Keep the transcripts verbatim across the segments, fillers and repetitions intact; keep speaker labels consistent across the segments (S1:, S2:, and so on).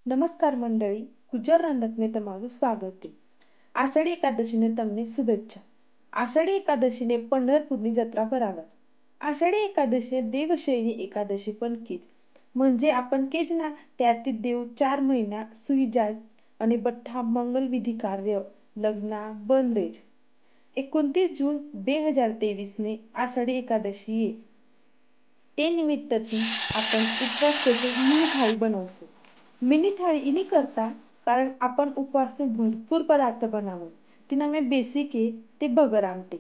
S1: નમસ્કાર મંડળી, ગુજર રાંધકને તમારું સ્વાગત છે. આષાઢી એકાદશીને તમને શુભેચ્છા. આષાઢી એકાદશીને पंढरपूरनी जत्रा भरावा. आषाढी एकादशी देवशयनी एकादशी पण कीच. म्हणजे आपण केज ना त्यातील देव चार महिना सुई जात आणि बठ्ठा मंगलविधी कार्य लग्ना बंदेज. एकोणतीस जून બે હજાર ત્રેવીસ ने आषाढी एकादशी ये ते निमित्ताची आपण उपवासाची मिनी थाळी बनवतो. मिनी थाळी इनी करता कारण आपण उपवासने भरपूर पदार्थ बनावं. तिना में बेसिक आहे ते बगर आमटे.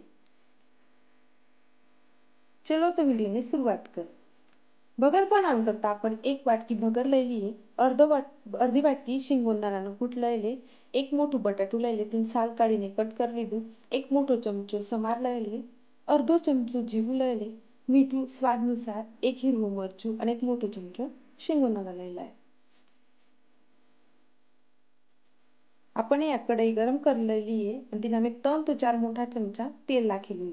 S1: चलो तो व्हिडिओने सुरुवात कर. भगर बनावं करता आपण एक वाटकी भगर लयली, अर्ध वाट अर्धी वाटकी शिंगोंदानानं कूट लयले, एक मोठं बटाटू लयले तीन साल काढीने कट कर લીધું, एक मोठो चमचो समार लयले, अर्धो चमचो जीરું લયલે, મીઠું સ્વાદાનુસાર, એક હિરવું મરચું અને એક મોટો ચમચો શિંગોદાણા લयला आहे. आपण या कढई गरम करलेली आहे आणि तिला मी तीन ते चार मोठा चमचा तेल નાખેલું.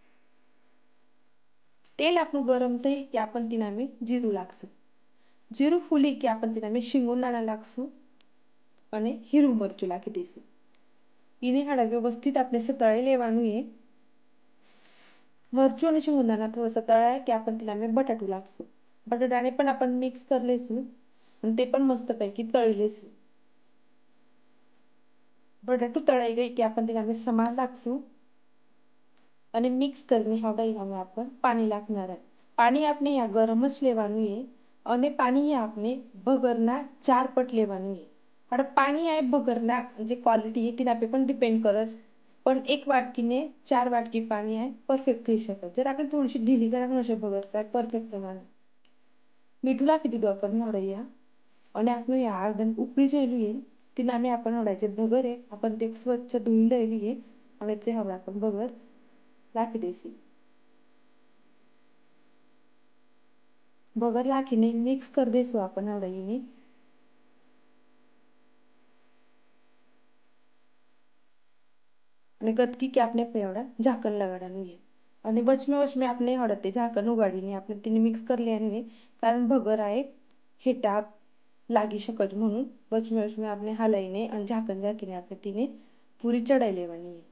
S1: तेल આપણું ગરમ થઈ કે आपण तिला मी જીરું લાગશું. જીરું ફૂલી કે आपण तिला मी શિંગોદાણા લાગશું અને હીરું મરચું નાખી દઈશું. એને હાડા વ્યવસ્થિત આપણે સતળાઈ લેવાનું છે. મરચું અને શિંગોદાણા થોડું સતળાય કે आपण तिला मी બટાટું લાગશું. બટાટાને પણ आपण મિક્સ કરી લઈશું અને તે પણ મસ્તપैकी તળી લઈશું. બટાટું તળાઈ ગઈ કે आपण तिला मी સમાર લાગશું અને મિક્સ કરીને હવે એમાં આપણે પાણી નાખનાર आहे. પાણી આપણે આ ગરમ જ લેવાનું છે અને પાણી આપણે ભગરના ચાર પટ લેવાનું છે. પણ પાણી આ ભગરના જે ક્વોલિટી છે તેના पे पण डिपेंड करत. पण एक वाटकीने चार वाटकी पाणी आहे परफेक्ट થઈ શકે. जर આપણે થોડીशी ઢીલી કરવાનું હશે ભગર તો પરફેક્ટ થવાનું. મીઠું નાખી દીધું आपण હળૈયા અને આપણે આ હળદન ઉકળી જેલી आहे तिला मी आपण हळायचे भगर आहे आपण ते स्वच्छ धुवून द्यायली आहे आणि ते हवं आपण भगर નાખી દઈશું. ભગર નાખીને મિક્સ કરી દઈશું आपण હળાઈને. અને ગતકી કે આપણે પેવડા ઝાકણ લગાડવાનું છે અને વચમે વચમે આપણે હળતે ઝાકણ ઉગાડીને આપણે તેને મિક્સ કરી લેવાનું છે કારણ ભગર આ એક હેટા લાગી શકે જ म्हणून વચમે વચમે આપણે હલાઈને અને ઝાકણ ઝાકીને આપણે તેને પૂરી ચડાઈ લેવાની છે.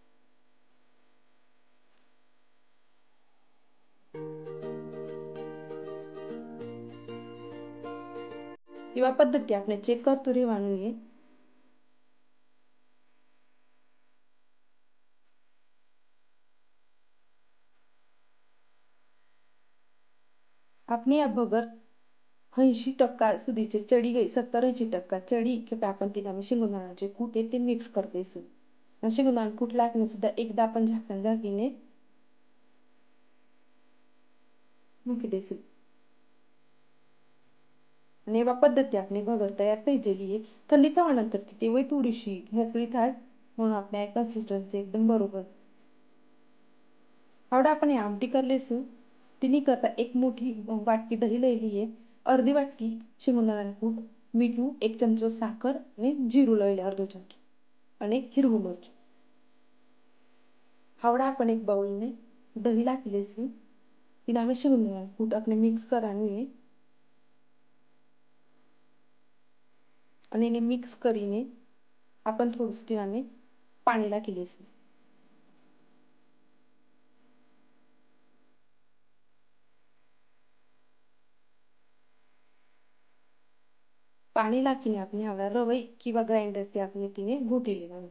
S1: એવા પદ્ધતિ આપણે ચેક કરતું રહેવાનું છે. આપની આ ભગર ऐंशी टक्का सुधीचे चढी गई सत्तर ऐंशी टक्का चढी की आपण तिला शेंगदाण्याचे कूट आहे ते मिक्स कर द्यायचं. शेंगदाणा कूट लागणे सुद्धा एकदा आपण झाकण झाकीने મૂકી દઈશું. અને એવા પદ્ધતિ આપણી ભગર તૈયાર થઈ ગયેલી છે. थंडी થવાનंतर ती वय थोडीशी मोकळी થાય म्हणून આપણે આ કન્સિસ્ટન્સી एकदम बरोबर. आवडा आपण हे आमटी कर लेશું. तिने करता एक मोठी वाटकी दही લયલી आहे, अर्धी वाटकी शेंगदाણા कूट, મીઠું, एक ચમચો સાકર અને જીરું લયલે अर्धो चमचो અને હિરવું મરચું. आवडा आपण एक બાઉલને દही નાખી લઈશું. तिला અમે शेंगदाણા कूट આપણે મિક્સ કરવાનું છે અને એને મિક્સ કરીને आपण થોડું तिला અમે પાણી નાખી લઈશું. પાણી નાખીને આપણે આવડા રવઈ किंवा ગ્રાઇન્ડરથી આપણે તેને ઘૂંટી લેવાનું.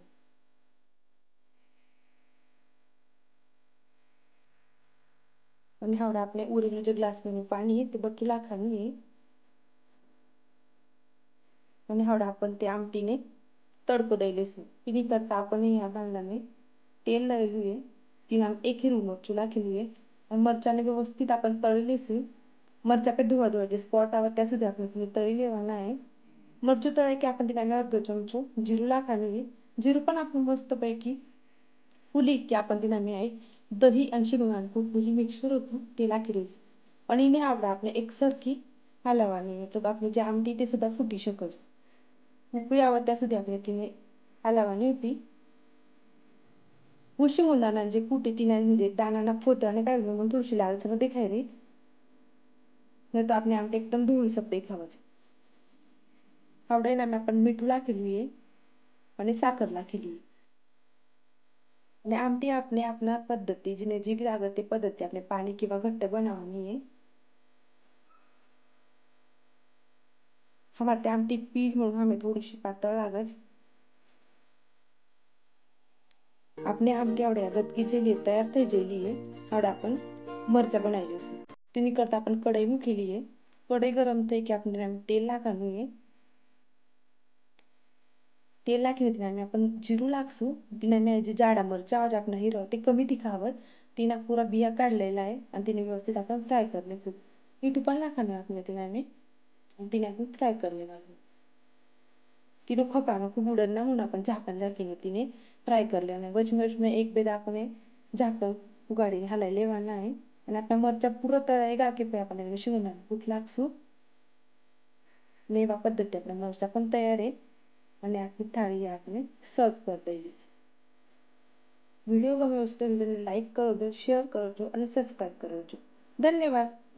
S1: અને હવે આપણે ઉરેલું જે ગ્લાસનું પાણી છે તે બધું નાખવાનું છે અને હવે आपण તે આમટીને તડકો દઈ લઈશું. એની કરતાં આપણે આ બાંધલાને તેલ લઈલું છે તેના એક હીરું મરચું નાખેલું છે અને મરચાંને વ્યવસ્થિત आपण તળી લઈશું. મરચાં पे ધોવા ધોવા જે સ્પોટ આવે ત્યાં સુધી આપણે તેને તળી લેવાના आहे. મરચું તળાઈ કે आपण तिला अर्धो चमचो જીરું નાખવાનું છે. જીરું પણ આપણું મસ્તપैकी ફૂલી કે आपण तिला मी आहे दही आणि शेंगदाणा कूट જે મિક્સર હતું તે નાખી દઈશું અને એને આવડે આપણે એકસરખી હલાવવાની છે તો આપણી જે આમટી તે સુદ્धा ફૂટી શકે છે. ઉકળી આવે ત્યાં સુધી આપણે તેને હલાવવાની હતી. હું शेंगदाणा જે કૂટ હતી તેના म्हणजे દાણાના ફોતરાને કાઢી म्हणून थोडीशी लालसर देखाई રહી. नहीं तो आपने आमटे एकदम धुळीसप देखावं છે. આવડે એનામાં આપણે મીઠું નાખેલું એ અને સાકર નાખેલી અને આમટી આપણે આપણા पद्धती जिने जी लागत ते पद्धती આપણે પાણી किंवा घट्ट बनवणी आहे. અમારે ત્યાં આમટી પીજ म्हणून અમે थोडीशी पातळ लागत. આપણે આમટી આવડે ગતકી જેલી તૈયાર થઈ જેલી आहे. આવડે आपण મરચા બનાવી લઈશું. તેની કરતાં आपण કઢાઈ મૂકેલી आहे. કઢાઈ ગરમ થઈ કે આપણે તેલ નાખવાનું आहे. तेल नाखीને તેને आपण જીરું નાખશું. તેને જે જાડા મરચાં આવે આપણે हिरवा ते कमी तिखावर तिना पुरा बिया काढलेला आहे आणि तिने व्यवस्थित आपण फ्राय करण्याचं मीठ पण नाखવાનું આપણે તેને तिने आपण फ्राय करलेलं आहे. तिने खपानं खूप उडत ना म्हणून आपण झाकण झाकीने तिने फ्राय करलेलं आहे. वचमे वचमे एक बेद आपण झाकण उगाडीने हलाय लेवाना आहे आणि आपल्या मरचा पुरं तळाई गाके पे आपण शिवणार कुठ लागसू मेवा पद्धती आपल्या मरचा पण तयार आहे અને આખી થાળી આપણે સર્વ કરી દઈએ. વિડીયો ગમ્યો હોય તો વિડીયોને લાઈક કરજો, શેર કરજો અને સબસ્ક્રાઈબ કરજો. ધન્યવાદ.